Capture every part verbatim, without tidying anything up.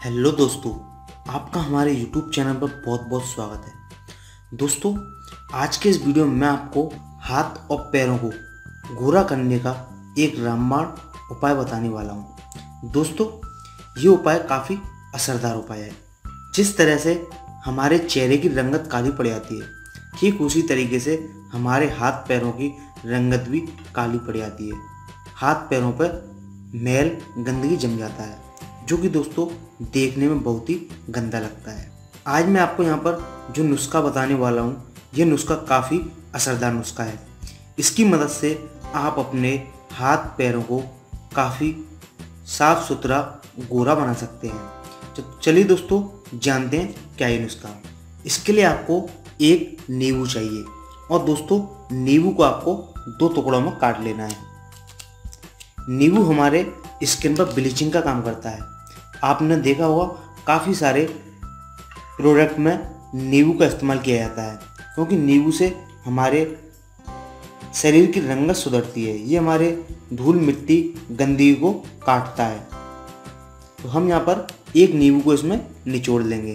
Hello दोस्तों, आपका हमारे यूट्यूब चैनल पर बहुत बहुत स्वागत है। दोस्तों, आज के इस वीडियो में मैं आपको हाथ और पैरों को गोरा करने का एक रामबाण उपाय बताने वाला हूँ। दोस्तों, ये उपाय काफ़ी असरदार उपाय है। जिस तरह से हमारे चेहरे की रंगत काली पड़ जाती है, ठीक उसी तरीके से हमारे हाथ पैरों की रंगत भी काली पड़ जाती है। हाथ पैरों पर मैल गंदगी जम जाता है, जो कि दोस्तों देखने में बहुत ही गंदा लगता है। आज मैं आपको यहाँ पर जो नुस्खा बताने वाला हूँ, ये नुस्खा काफ़ी असरदार नुस्खा है। इसकी मदद से आप अपने हाथ पैरों को काफ़ी साफ सुथरा गोरा बना सकते हैं। तो चलिए दोस्तों, जानते हैं क्या ये नुस्खा। इसके लिए आपको एक नींबू चाहिए और दोस्तों नींबू को आपको दो टुकड़ों में काट लेना है। नींबू हमारे स्किन पर ब्लीचिंग का काम करता है। आपने देखा होगा काफ़ी सारे प्रोडक्ट में नींबू का इस्तेमाल किया जाता है, क्योंकि नींबू से हमारे शरीर की रंगत सुधरती है। ये हमारे धूल मिट्टी गंदगी को काटता है। तो हम यहाँ पर एक नींबू को इसमें निचोड़ लेंगे।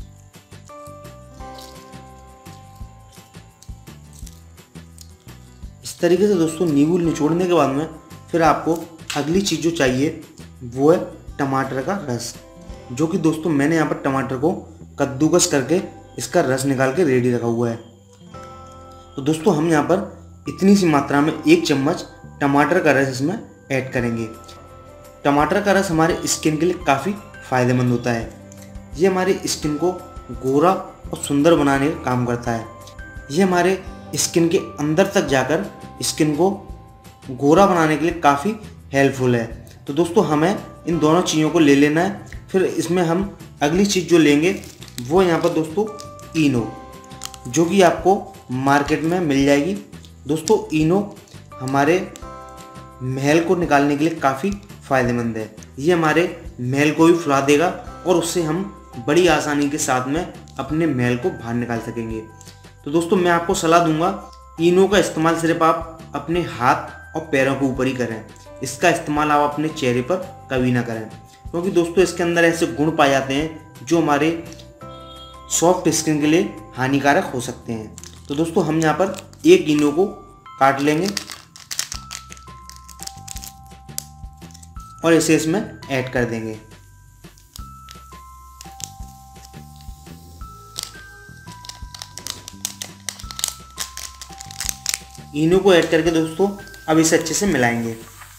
इस तरीके से दोस्तों नींबू निचोड़ने के बाद में फिर आपको अगली चीज़ जो चाहिए वो है टमाटर का रस, जो कि दोस्तों मैंने यहाँ पर टमाटर को कद्दूकस करके इसका रस निकाल के रेडी रखा हुआ है। तो दोस्तों हम यहाँ पर इतनी सी मात्रा में एक चम्मच टमाटर का रस इसमें ऐड करेंगे। टमाटर का रस हमारे स्किन के लिए काफ़ी फ़ायदेमंद होता है। ये हमारे स्किन को गोरा और सुंदर बनाने का काम करता है। ये हमारे स्किन के अंदर तक जाकर स्किन को गोरा बनाने के लिए काफ़ी हेल्पफुल है। तो दोस्तों हमें इन दोनों चीज़ों को ले लेना है। फिर इसमें हम अगली चीज़ जो लेंगे वो यहाँ पर दोस्तों इनो, जो कि आपको मार्केट में मिल जाएगी। दोस्तों इनो हमारे महल को निकालने के लिए काफ़ी फ़ायदेमंद है। ये हमारे महल को भी फुला देगा और उससे हम बड़ी आसानी के साथ में अपने महल को बाहर निकाल सकेंगे। तो दोस्तों मैं आपको सलाह दूंगा, इनो का इस्तेमाल सिर्फ आप अपने हाथ और पैरों के ऊपर ही करें। इसका इस्तेमाल आप अपने चेहरे पर कभी ना करें, क्योंकि दोस्तों इसके अंदर ऐसे गुण पाए जाते हैं जो हमारे सॉफ्ट स्किन के लिए हानिकारक हो सकते हैं। तो दोस्तों हम यहाँ पर एक इनो को काट लेंगे और इसे इसमें ऐड कर देंगे। इनो को ऐड करके दोस्तों अब इसे अच्छे से मिलाएंगे।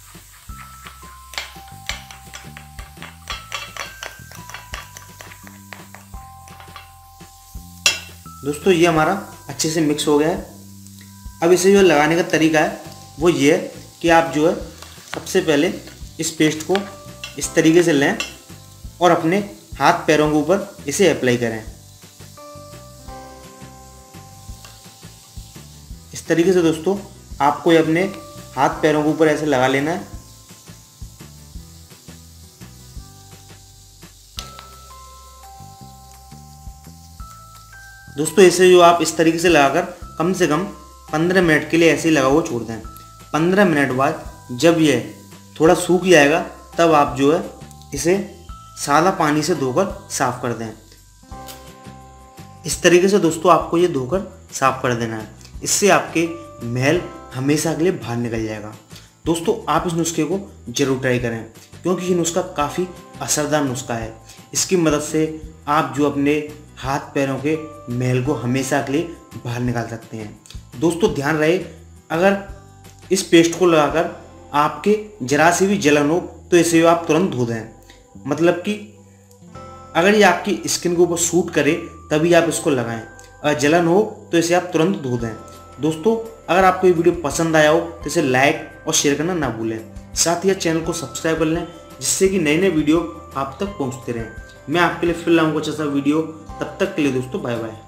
दोस्तों ये हमारा अच्छे से मिक्स हो गया है। अब इसे जो लगाने का तरीका है वो ये है कि आप जो है सबसे पहले इस पेस्ट को इस तरीके से लें और अपने हाथ पैरों के ऊपर इसे अप्लाई करें। इस तरीके से दोस्तों आपको ये अपने हाथ पैरों के ऊपर ऐसे लगा लेना है। दोस्तों इसे जो आप इस तरीके से लगाकर कम से कम पंद्रह मिनट के लिए ऐसे ही लगा हुआ छोड़ दें। पंद्रह मिनट बाद जब ये थोड़ा सूख जाएगा तब आप जो है इसे सादा पानी से धोकर साफ कर दें। इस तरीके से दोस्तों आपको ये धोकर साफ कर देना है। इससे आपके महल हमेशा के लिए बाहर निकल जाएगा। दोस्तों आप इस नुस्खे को जरूर ट्राई करें, क्योंकि ये नुस्खा काफ़ी असरदार नुस्खा है। इसकी मदद से आप जो अपने हाथ पैरों के मैल को हमेशा के लिए बाहर निकाल सकते हैं। दोस्तों ध्यान रहे, अगर इस पेस्ट को लगाकर आपके जरा सी भी जलन हो तो इसे आप तुरंत धो दें। मतलब कि अगर ये आपकी स्किन के ऊपर सूट करे तभी आप इसको लगाएं। अगर जलन हो तो इसे आप तुरंत धो दें। दोस्तों अगर आपको ये वीडियो पसंद आया हो तो इसे लाइक और शेयर करना ना भूलें। साथ ही चैनल को सब्सक्राइब कर लें, जिससे कि नए नए वीडियो आप तक पहुँचते रहें। मैं आपके लिए फिर लाऊंगा अच्छा सा वीडियो। तब तक के लिए दोस्तों बाय बाय।